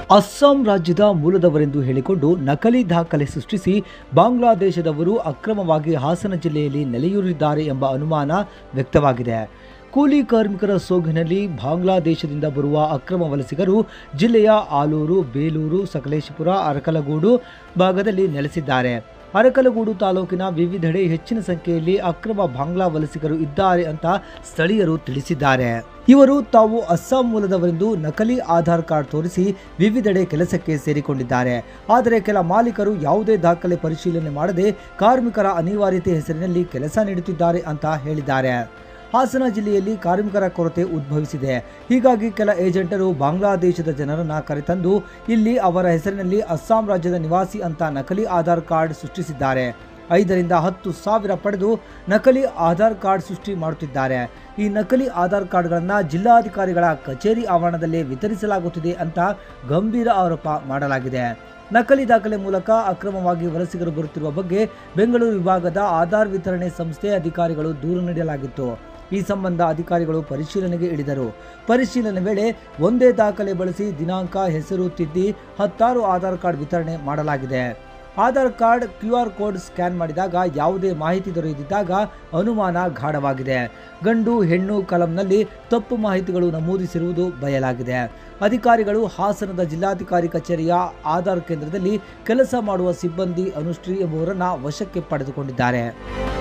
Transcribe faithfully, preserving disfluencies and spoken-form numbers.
ಅಸ್ಸಾಂ ರಾಜ್ಯದ ಮೂಲದವರೆಂದು ಹೇಳಿಕೊಂಡು ನಕಲಿ ದಾಖಲೆ ಸೃಷ್ಟಿಸಿ ಬಾಂಗ್ಲಾದೇಶದವರು ಅಕ್ರಮವಾಗಿ ಹಾಸನ ಜಿಲ್ಲೆಯಲ್ಲಿ ನೆಲೆಯೂರಿದ್ದಾರೆ ಎಂಬ ಅನುಮಾನ ವ್ಯಕ್ತವಾಗಿದೆ. ಕೂಲಿ ಕಾರ್ಮಿಕರ ಸೋಗಿನಲ್ಲಿ ಬಾಂಗ್ಲಾದೇಶದಿಂದ ಬರುವ ಅಕ್ರಮ ವಲಸಿಗರು ಜಿಲ್ಲೆಯ ಆಲೂರು, ಬೇಲೂರು, ಸಕಲೇಶಪುರ, ಅರಕಲಗೂಡು ಭಾಗದಲ್ಲಿ ನೆಲೆಸಿದ್ದಾರೆ. ಅರಕಲಗೂಡು ತಾಲೂಕಿನ ವಿವಿಧೆಡೆ ಹೆಚ್ಚಿನ ಸಂಖ್ಯೆಯಲ್ಲಿ ಅಕ್ರಮ ಬಾಂಗ್ಲಾ ವಲಸಿಗರು ಇದ್ದಾರೆ ಅಂತ ಸ್ಥಳೀಯರು ತಿಳಿಸಿದ್ದಾರೆ. ಇವರು ತಾವು ಅಸ್ಸಾಂ ಮೂಲದವರೆಂದು ನಕಲಿ ಆಧಾರ್ ಕಾರ್ಡ್ ತೋರಿಸಿ ವಿವಿಧೆಡೆ ಕೆಲಸಕ್ಕೆ ಸೇರಿಕೊಂಡಿದ್ದಾರೆ. ಆದರೆ ಕೆಲ ಮಾಲೀಕರು ಯಾವುದೇ ದಾಖಲೆ ಪರಿಶೀಲನೆ ಮಾಡದೆ ಕಾರ್ಮಿಕರ ಅನಿವಾರ್ಯತೆ ಹೆಸರಿನಲ್ಲಿ ಕೆಲಸ ನೀಡುತ್ತಿದ್ದಾರೆ ಅಂತ ಹೇಳಿದ್ದಾರೆ. ಹಾಸನ ಜಿಲ್ಲೆಯಲ್ಲಿ ಕಾರ್ಮಿಕರ ಕೊರತೆ ಉದ್ಭವಿಸಿದೆ. ಹೀಗಾಗಿ ಕೆಲ ಏಜೆಂಟರು ಬಾಂಗ್ಲಾದೇಶದ ಜನರನ್ನ ಕರೆತಂದು ಇಲ್ಲಿ ಅವರ ಹೆಸರಿನಲ್ಲಿ ಅಸ್ಸಾಂ ರಾಜ್ಯದ ನಿವಾಸಿ ಅಂತ ನಕಲಿ ಆಧಾರ್ ಕಾರ್ಡ್ ಸೃಷ್ಟಿಸಿದ್ದಾರೆ. ಐದರಿಂದ ಹತ್ತು ಸಾವಿರ ಪಡೆದು ನಕಲಿ ಆಧಾರ್ ಕಾರ್ಡ್ ಸೃಷ್ಟಿ ಮಾಡುತ್ತಿದ್ದಾರೆ. ಈ ನಕಲಿ ಆಧಾರ್ ಕಾರ್ಡ್ಗಳನ್ನು ಜಿಲ್ಲಾಧಿಕಾರಿಗಳ ಕಚೇರಿ ಆವರಣದಲ್ಲೇ ವಿತರಿಸಲಾಗುತ್ತಿದೆ ಅಂತ ಗಂಭೀರ ಆರೋಪ ಮಾಡಲಾಗಿದೆ. ನಕಲಿ ದಾಖಲೆ ಮೂಲಕ ಅಕ್ರಮವಾಗಿ ವಲಸಿಗರು ಬರುತ್ತಿರುವ ಬಗ್ಗೆ ಬೆಂಗಳೂರು ವಿಭಾಗದ ಆಧಾರ್ ವಿತರಣೆ ಸಂಸ್ಥೆ ಅಧಿಕಾರಿಗಳು ದೂರು ನೀಡಲಾಗಿತ್ತು. ಈ ಸಂಬಂಧ ಅಧಿಕಾರಿಗಳು ಪರಿಶೀಲನೆಗೆ ಇಳಿದರು. ಪರಿಶೀಲನೆ ವೇಳೆ ಒಂದೇ ದಾಖಲೆ ಬಳಸಿ ದಿನಾಂಕ, ಹೆಸರು ತಿದ್ದಿ ಹತ್ತಾರು ಆಧಾರ್ ಕಾರ್ಡ್ ವಿತರಣೆ ಮಾಡಲಾಗಿದೆ. Aadhaar card Q R code scan ಮಾಡಿದಾಗ ಯಾವುದೇ ಮಾಹಿತಿ ದೊರೆಯದಿದ್ದಾಗ ಅನುಮಾನ ಗಾಢವಾಗಿದೆ. ಗಂಡು ಹೆಣ್ಣು ಕಲಂನಲ್ಲಿ ತಪ್ಪು ಮಾಹಿತಿಗಳು ನಮೂದಿಸಿರುವುದು ಬಯಲಾಗಿದೆ. ಅಧಿಕಾರಿಗಳು ಹಾಸನದ ಜಿಲ್ಲಾಧಿಕಾರಿ ಕಚೇರಿಯ ಆಧಾರ್ ಕೇಂದ್ರದಲ್ಲಿ ಕೆಲಸ ಮಾಡುವ ಸಿಬ್ಬಂದಿ ಅನುಶ್ರೀ ಎಂಬುವರನ್ನ ವಶಕ್ಕೆ ಪಡೆದುಕೊಂಡಿದ್ದಾರೆ.